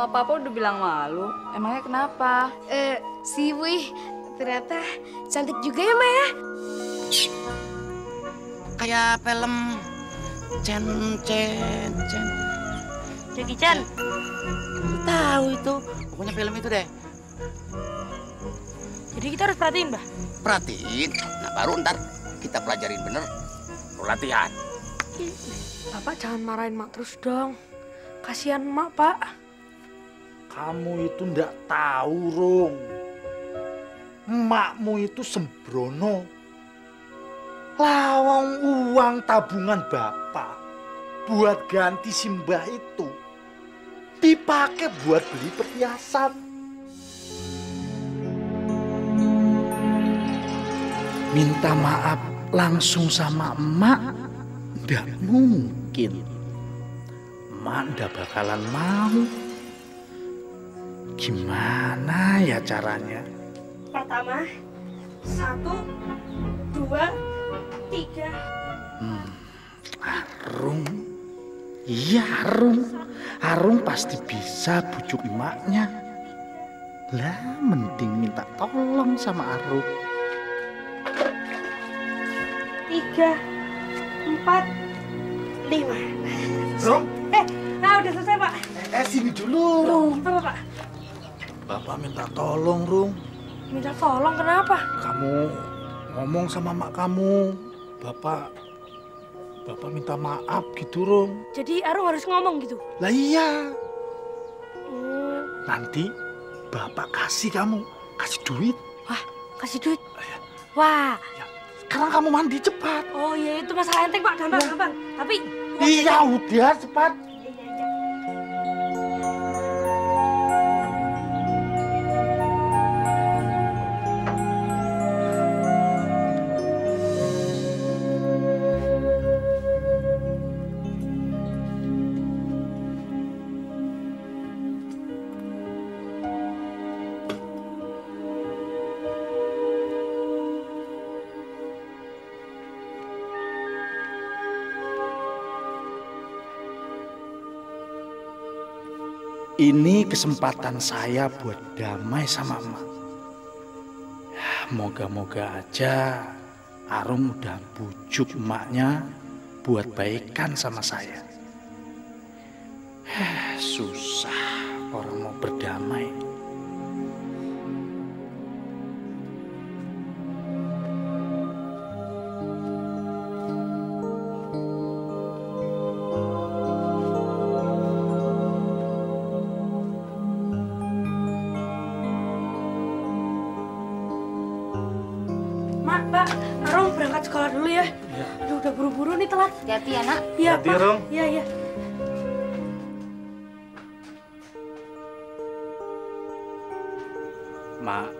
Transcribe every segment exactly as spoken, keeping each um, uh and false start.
Kok Papa udah bilang malu? Emangnya kenapa? Eh, si Wih, ternyata cantik juga ya, Ma ya? Kayak film Cen Cen Cen. Jackie Chan. Tahu itu, pokoknya film itu deh. Jadi kita harus perhatiin, Mbah. Perhatiin, nah baru ntar kita pelajarin bener, lu latihan. Bapak jangan marahin Mak terus dong. Kasihan Mak, Pak. Kamu itu ndak tahu, Rung. Emakmu itu sembrono. Lawang uang tabungan bapak buat ganti simbah itu dipakai buat beli perhiasan. Minta maaf langsung sama emak ndak mungkin. Emak ndak bakalan mau. Gimana ya caranya? Pertama, satu, dua, tiga. Hmm, Arung. Iya, Arung. Arung pasti bisa bujuk emaknya. Lah, mending minta tolong sama Arung. Tiga, empat, lima. Rung, Eh, nah udah selesai, Pak. eh sini dulu, Rung. Apa, Pak? Bapak minta tolong, Rung. Minta tolong kenapa? Kamu ngomong sama mak kamu. Bapak, Bapak minta maaf gitu, Rung. Jadi Arung harus ngomong gitu? Lah iya. Hmm. Nanti Bapak kasih kamu, kasih duit. Wah, kasih duit? Wah. Ya, sekarang kamu mandi cepat. Oh iya, itu masalah enteng, Pak. Gampang, Ya. gampang. Tapi... Iya, udah cepat. Ini kesempatan saya buat damai sama emak. Ya, moga-moga aja Arung udah bujuk emaknya buat baikan sama saya. Eh, susah orang mau berdamai. Mak, Pak, Arung berangkat sekolah dulu ya. Ya. Aduh, udah buru-buru nih telat. Hati-hati ya, Nak. Iya, Hati-hati, Pak. Rung. Iya, iya. Mak,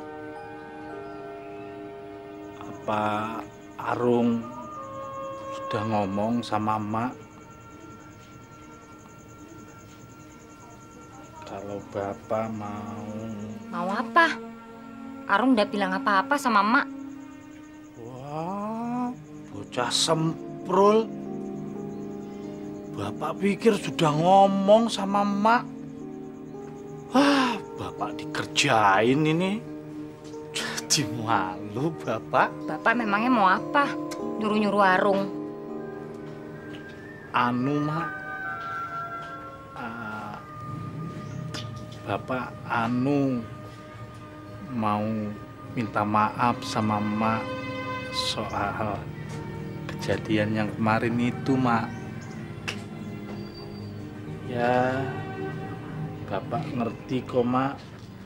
apa Arung sudah ngomong sama emak kalau Bapak mau? Mau apa? Arung udah bilang apa-apa sama Emak. Wah, bocah semprul. Bapak pikir sudah ngomong sama emak. Wah, Bapak dikerjain ini. Jadi malu, Bapak. Bapak memangnya mau apa? Nyuruh-nyuruh Arung. Anu, Mak. Ah, Bapak anu mau minta maaf sama Mak soal kejadian yang kemarin itu, Mak. Ya, Bapak ngerti kok, Mak.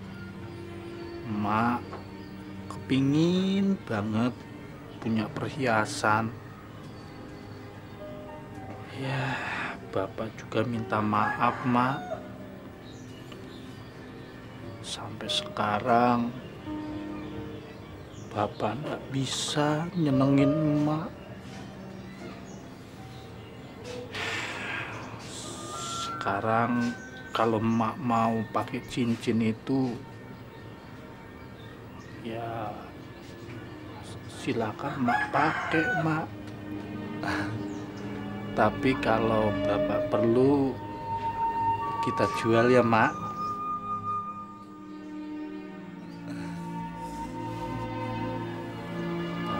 Mak kepingin banget punya perhiasan. Ya, Bapak juga minta maaf, Mak. Sampai sekarang Bapak nggak bisa nyenengin emak. Sekarang kalau emak mau pakai cincin itu, ya silakan emak pakai, Mak. Tapi kalau Bapak perlu, kita jual ya, Mak.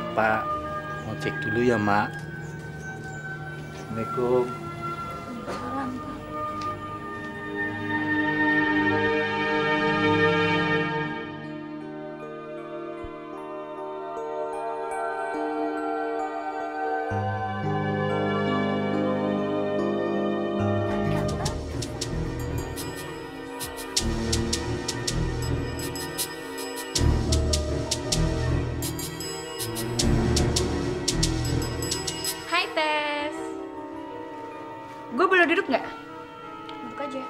Bapak mau cek dulu ya, Mak. Assalamualaikum. Hai Tes. Gue boleh duduk nggak? Duduk aja.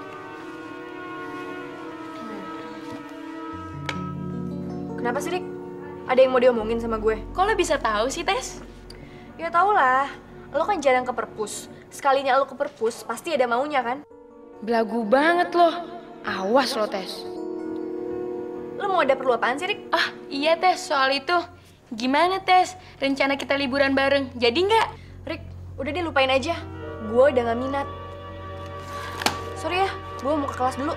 Kenapa sih, Rik? Ada yang mau diomongin sama gue? Kok lo bisa tahu sih, Tes? Ya tau lah, lo kan jarang ke perpus. Sekalinya lo ke perpus, pasti ada maunya kan? Belagu banget lo. Awas lo, Tes. Lo mau ada perlu apaan sih, Rik? Ah, iya Tes, soal itu. Gimana, Tes? Rencana kita liburan bareng, jadi nggak? Rik, udah deh lupain aja. Gue udah gak minat. Sorry ya, gue mau ke kelas dulu.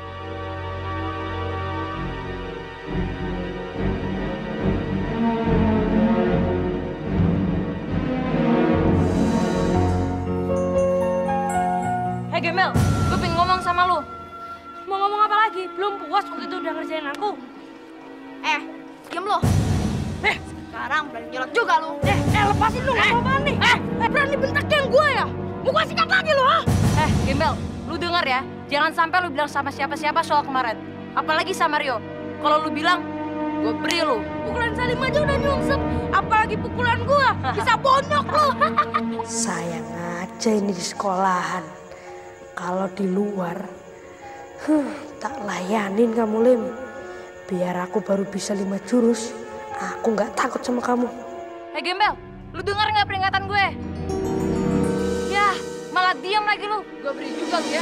Hei Gembel, gue pengen ngomong sama lu. Mau ngomong apa lagi? Belum puas waktu itu udah ngerjain aku. Eh, diam lo. Eh, Sekarang berani nyolot juga lo. eh, eh lepasin lu, nggak apa-apaan nih. Eh, eh, berani bentak yang gue ya? Mau gue sikat lagi lo, ha? Eh Gembel, lu denger ya. Jangan sampai lu bilang sama siapa-siapa soal kemarin. Apalagi sama Rio. Kalau lu bilang, gue beri lu. Pukulan Salim aja udah nyungsep. Apalagi pukulan gue, bisa bonyok lu. Sayang aja ini di sekolahan. Kalau di luar, huh, tak layanin kamu, Lim. Biar aku baru bisa lima jurus, aku nggak takut sama kamu. Hei Gembel, lu denger nggak peringatan gue? Ya, malah diam lagi lu. Gue beri juga lu ya.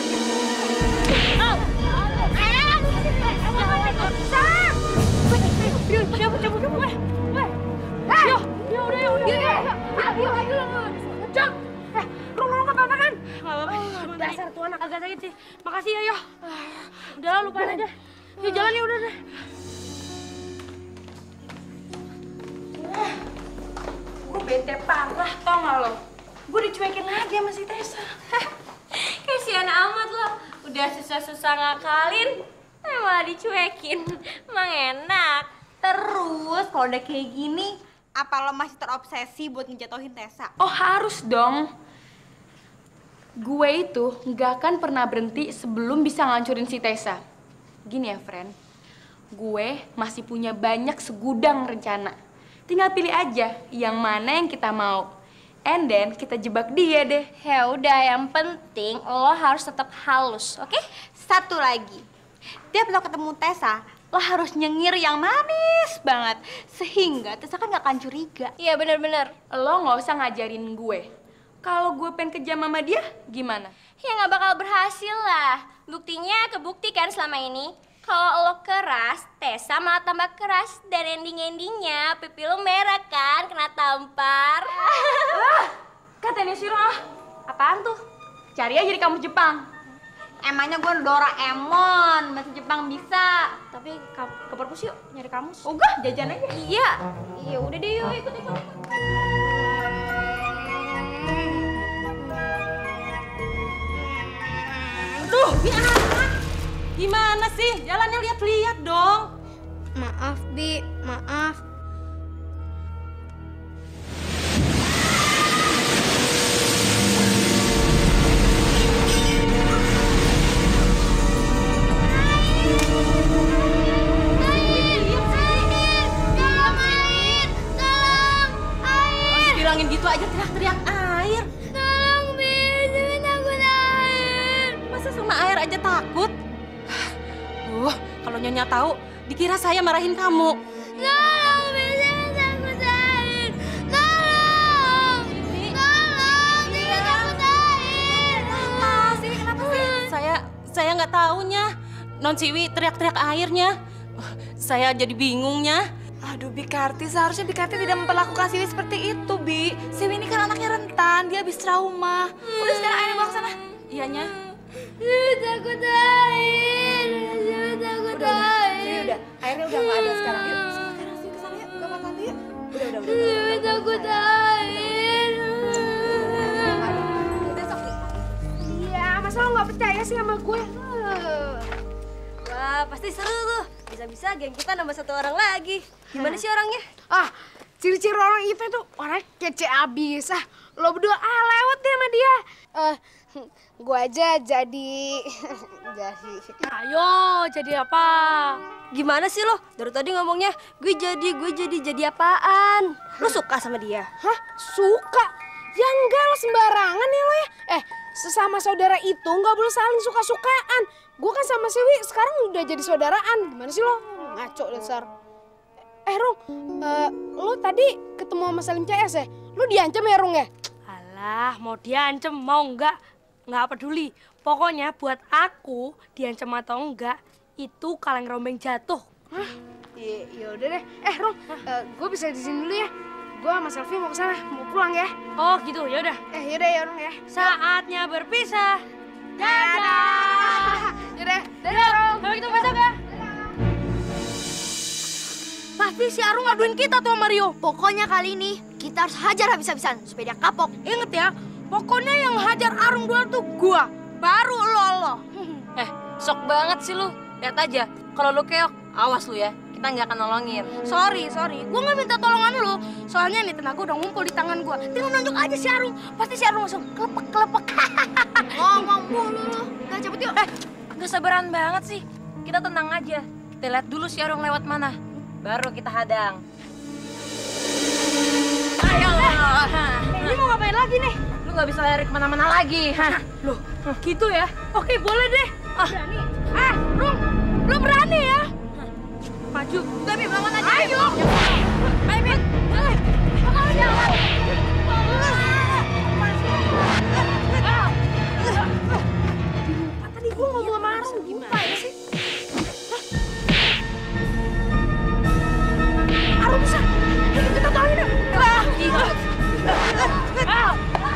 Cabut, cabut, cabut, weh, weh. Eh, yo, yo, udah, yo, udah, yo, yo, ayo, cok. Eh, lu ngomong apa apa kan? Nggak apa-apa. Dasar tuh anak agak sakit sih. Makasih ya, yo. Udah lah, lupain aja. Yuk jalan ya, udah deh. Gue bete parah, tau gak lo? Gue dicuekin lagi sama si Tessa. Kasihan amat lo, udah susah-susah ngakalin, eh malah dicuekin. Emang enak. Terus kalau udah kayak gini, apa lo masih terobsesi buat ngejatuhin Tessa? Oh harus dong. Gue itu nggak akan pernah berhenti sebelum bisa ngancurin si Tessa. Gini ya, friend. Gue masih punya banyak segudang rencana. Tinggal pilih aja yang mana yang kita mau. And then kita jebak dia deh. Ya udah, yang penting lo harus tetap halus, oke? Satu lagi, tiap lo ketemu Tessa, lo harus nyengir yang manis banget, sehingga Tessa kan gak akan curiga. Iya bener-bener. Lo nggak usah ngajarin gue. Kalau gue pengen kejam sama dia, gimana? Ya gak bakal berhasil lah. Buktinya kebukti kan selama ini. Kalau lo keras, Tessa malah tambah keras. Dan ending-endingnya pipi lo merah kan, kena tampar. Ah, katanya si ah. Apaan tuh? Cari aja di kamus Jepang. Emangnya gue Doraemon, bahasa Jepang bisa. Tapi ke, ke perpus yuk, nyari kamus. Ogah, jajan aja. Iya, iya udah deh yuk, ikut ikut. Duh, ini anak-anak gimana sih? Jalannya lihat-lihat dong. Maaf, Bi, maaf. Bilangin gitu aja teriak-teriak air. Tolong, Bi, Dewi takut air. Masa sama air aja takut? Duh, kalau Nyonya tahu, dikira saya marahin kamu. Tolong, Bi, Dewi takut air. Tolong, tolong, Dewi takut air. Kenapa sih? Kenapa sih? Saya, saya nggak taunya. Non Siwi teriak-teriak airnya. Saya jadi bingungnya. Aduh, Bi Karti, seharusnya Bi Karti tidak memperlakukan Siwi seperti itu, Bi. Siwi ini kan anaknya rentan, dia habis trauma. Udah sekarang airnya bawa ke sana. Iyanya. Dewi takut air. Dewi takut air. Udah, airnya udah nggak ada sekarang. Yuk, sekarang sih ke sana yuk, ke kamar tante yuk. Udah, udah, udah. Dewi percaya sih sama gue. Wah, pasti seru tuh. Bisa-bisa geng kita nambah satu orang lagi. Gimana sih orangnya? Ah, ciri-ciri orang itu tuh orang kece abis. Ah, lo berdua ah lewat deh sama dia. Eh, gue aja jadi jadi. Ayo, jadi apa? Gimana sih lo? Dari tadi ngomongnya gue jadi, gue jadi, jadi apaan? Lo suka sama dia? Hah? Suka? Ya enggak lah, sembarangan ya lo ya. Eh, sesama saudara itu nggak boleh saling suka-sukaan. Gue kan sama Siwi sekarang udah jadi saudaraan. Gimana sih lo? Ngaco dasar. Eh Rung, uh, lo tadi ketemu sama Salim C S ya? Lo diancam ya Rung ya? Alah, mau diancam mau enggak, nggak peduli. Pokoknya buat aku diancam atau enggak, itu kaleng rombeng jatuh. Hah? Ya udah deh. Eh Rung, uh, gue bisa di sini dulu ya. Gue sama Selfie mau kesana, mau pulang ya. Oh gitu, ya udah. Eh yaudah ya Rung ya. Saatnya berpisah. Dadah. Yaudah, dadah Rung. Sampai ketemu besok ya. Pasti si Arung ngaduin kita tuh Mario. Pokoknya kali ini kita harus hajar habis-habisan supaya dia kapok. Ingat ya, pokoknya yang hajar Arung duluan tuh gua, baru lo lo. Eh, sok banget sih lu. Lihat aja, kalau lu keok, awas lu ya. Kita nggak akan nolongin. Sorry, sorry. Gua nggak minta tolongan lu. Soalnya nih tenaga udah ngumpul di tangan gua. Tinggal nunjuk aja si Arung. Pasti si Arung langsung kelepek-kelepek. Ngomong mulu lu. Udah cabut yuk. Eh, nggak sabaran banget sih. Kita tenang aja. Kita lihat dulu si Arung lewat mana. Baru kita hadang. Ayo. Eh, ini mau ngapain lagi nih? Lu nggak bisa lari kemana-mana lagi. Loh, gitu ya? Oke, boleh deh. Ah, berani. Ah, Rung, lu berani ya? Maju. Udah, Bim, lawan aja. Ayo. Ayo, Bim. Tadi gua ngomong sama Arung, gimana sih? Arung bisa. Ayo kita tolongin deh. Wah, gila. Ah.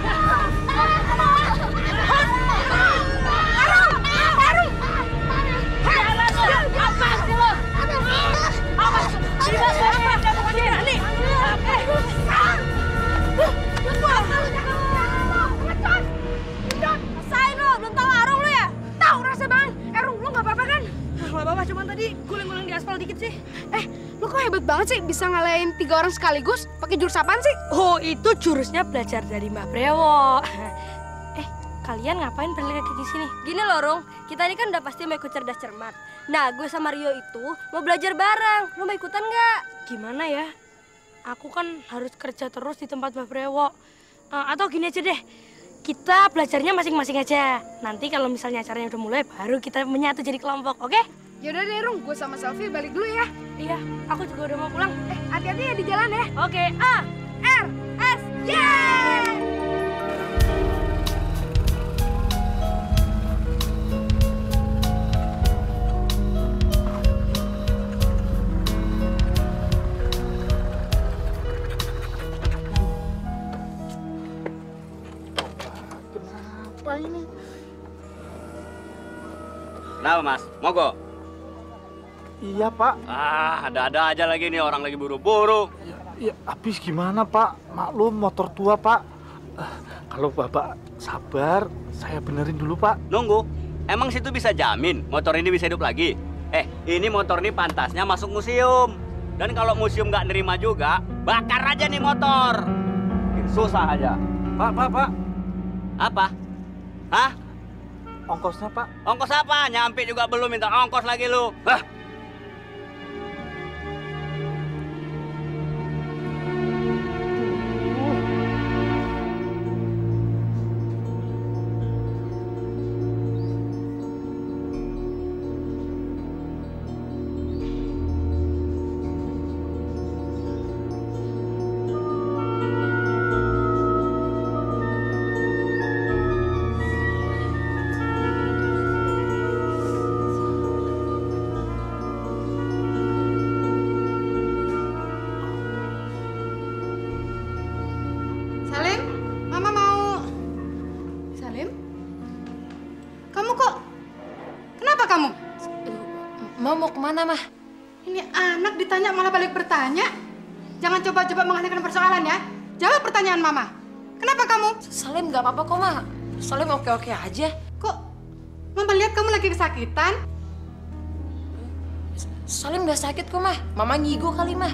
Hebat banget sih bisa ngalahin tiga orang sekaligus. Pakai jurus apaan sih? Oh, itu jurusnya belajar dari Mbak Brewo. Eh, kalian ngapain balik lagi di sini? Gini loh, Rung. Kita ini kan udah pasti mau ikut cerdas cermat. Nah, gue sama Rio itu mau belajar bareng. Lo mau ikutan nggak? Gimana ya? Aku kan harus kerja terus di tempat Mbak Brewo. Uh, atau gini aja deh. Kita belajarnya masing-masing aja. Nanti kalau misalnya acaranya udah mulai, baru kita menyatu jadi kelompok, oke? Okay? Yaudah deh, Rung. Gue sama Selfie balik dulu ya. Iya, aku juga udah mau pulang. Eh, hati-hati ya di jalan ya. Oke, A, R, S, Y! Kenapa ini? Kenapa mas? Mogok? Iya pak. Ah, ada-ada aja lagi nih, orang lagi buru-buru. Ya, ya habis gimana pak? Maklum motor tua pak. Uh, kalau bapak sabar, saya benerin dulu pak. Nunggu? Emang situ bisa jamin motor ini bisa hidup lagi? Eh, ini motor ini pantasnya masuk museum. Dan kalau museum nggak nerima juga, bakar aja nih motor. Susah aja. Pak, pak, pak. Apa? Hah? Ongkosnya pak. Ongkos apa? Nyampe juga belum, minta ongkos lagi lu. Hah? Mau kemana, Mah? Ini anak ditanya malah balik bertanya. Jangan coba-coba mengalihkan persoalan ya. Jawab pertanyaan Mama. Kenapa kamu? Salim nggak apa-apa kok, Mah. Salim oke-oke aja. Kok Mama lihat kamu lagi kesakitan. Salim nggak sakit kok, Mah. Mama ngigo kali, Mah.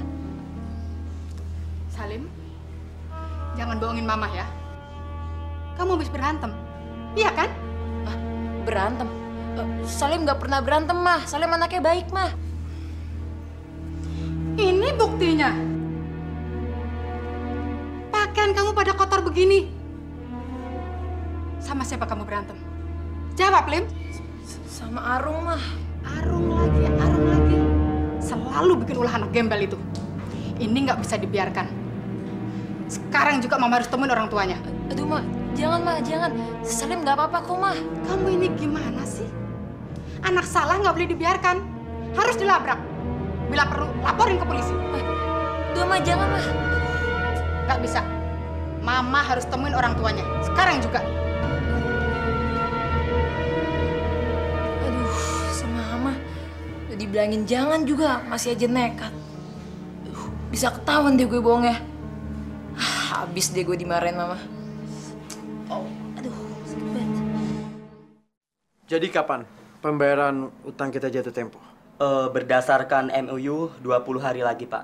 Salim, jangan bohongin Mama ya. Kamu habis berantem, iya kan? Ah, berantem? Uh, Salim nggak pernah berantem, Mah. Salim anaknya baik, Mah. Ini buktinya. Pakaian kamu pada kotor begini. Sama siapa kamu berantem? Jawab, Lim. Sama Arung, Mah. Arung lagi, Arung lagi. Selalu bikin ulah anak gembel itu. Ini nggak bisa dibiarkan. Sekarang juga Mama harus temuin orang tuanya. Aduh, Mah. Jangan, Mah. Jangan. Salim nggak apa-apa kok, Mah. Kamu ini gimana sih? Anak salah nggak boleh dibiarkan. Harus dilabrak. Bila perlu, laporin ke polisi. Duh, Mah. Jangan, Mah. Nggak bisa. Mama harus temuin orang tuanya. Sekarang juga. Aduh, si Mama. Udah dibilangin jangan juga, masih aja nekat. Uh, bisa ketahuan deh gue bohongnya. Ah, habis deh gue dimarahin Mama. Oh, aduh, sakit banget. Jadi kapan pembayaran utang kita jatuh tempo? Uh, berdasarkan M O U dua puluh hari lagi, Pak.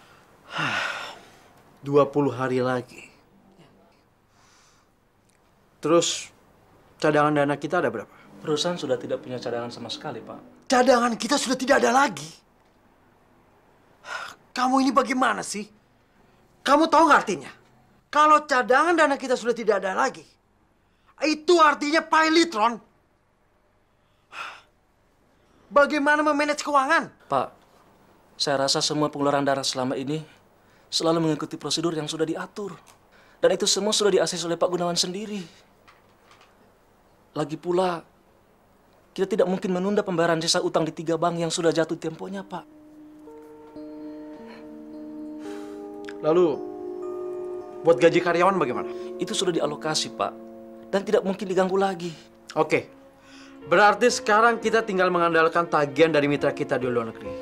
dua puluh hari lagi. Terus cadangan dana kita ada berapa? Perusahaan sudah tidak punya cadangan sama sekali, Pak. Cadangan kita sudah tidak ada lagi. Kamu ini bagaimana sih? Kamu tahu nggak artinya? Kalau cadangan dana kita sudah tidak ada lagi, itu artinya pilotron. Bagaimana memanage keuangan? Pak, saya rasa semua pengeluaran darah selama ini selalu mengikuti prosedur yang sudah diatur. Dan itu semua sudah di-akses oleh Pak Gunawan sendiri. Lagi pula, kita tidak mungkin menunda pembayaran sisa utang di tiga bank yang sudah jatuh temponya, Pak. Lalu, buat gaji karyawan bagaimana? Itu sudah dialokasi, Pak. Dan tidak mungkin diganggu lagi. Oke. Berarti sekarang kita tinggal mengandalkan tagihan dari mitra kita di luar negeri.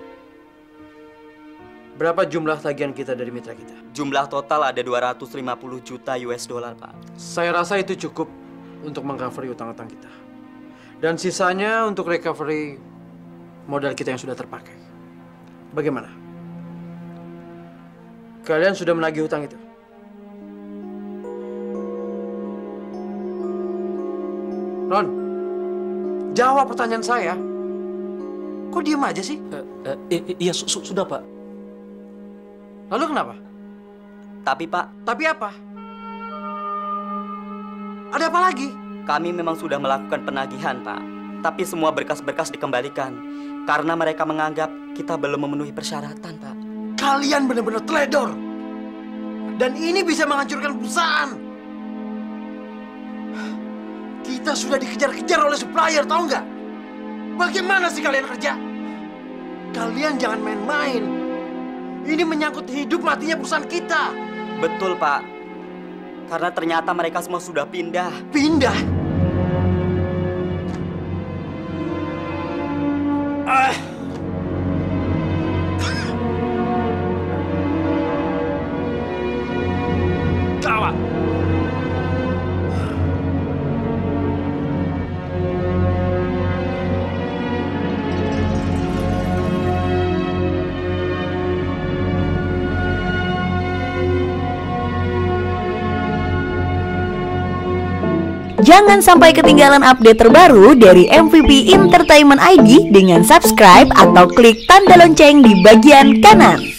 Berapa jumlah tagihan kita dari mitra kita? Jumlah total ada dua ratus lima puluh juta U S dollar, Pak. Saya rasa itu cukup untuk mengcover utang-utang kita. Dan sisanya untuk recovery modal kita yang sudah terpakai. Bagaimana? Kalian sudah menagih hutang itu? Ron, jawab pertanyaan saya. Kok diem aja sih? Uh, uh, iya, su su sudah, Pak. Lalu kenapa? Tapi, Pak. Tapi apa? Ada apa lagi? Kami memang sudah melakukan penagihan, Pak. Tapi semua berkas-berkas dikembalikan. Karena mereka menganggap kita belum memenuhi persyaratan, Pak. Kalian benar-benar teledor. Dan ini bisa menghancurkan perusahaan. Kita sudah dikejar-kejar oleh supplier, tahu nggak? Bagaimana sih kalian kerja? Kalian jangan main-main. Ini menyangkut hidup matinya perusahaan kita. Betul, Pak. Karena ternyata mereka semua sudah pindah. Pindah? Ah. Gawat. Jangan sampai ketinggalan update terbaru dari M V P Entertainment I D dengan subscribe atau klik tanda lonceng di bagian kanan.